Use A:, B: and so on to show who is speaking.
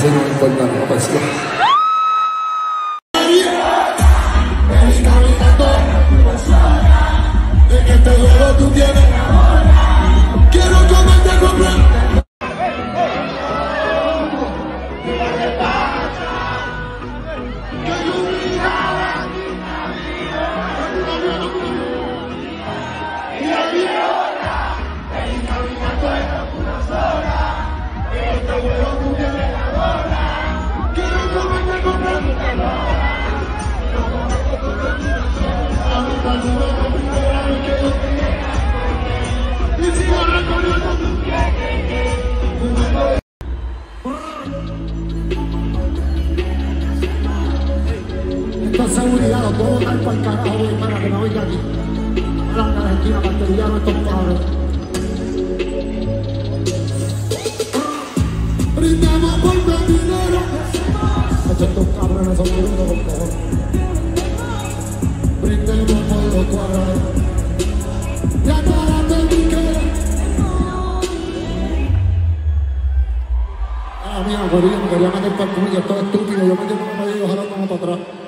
A: así no me importa nada, pues. En este juego tú tienes. Quiero comerte comprar. Esta seguridad lo puedo dar para el carajo, güey, para que me oiga aquí. Para la Argentina, para que ya no estos cabros. Brindemos por el dinero. Estos cabrones son brutos con cojones. Brindemos por los cuadrados. La cara de mi queda. Mira, quería meter para el culo, esto es estúpido. Yo metí como medio, ojalá como para atrás.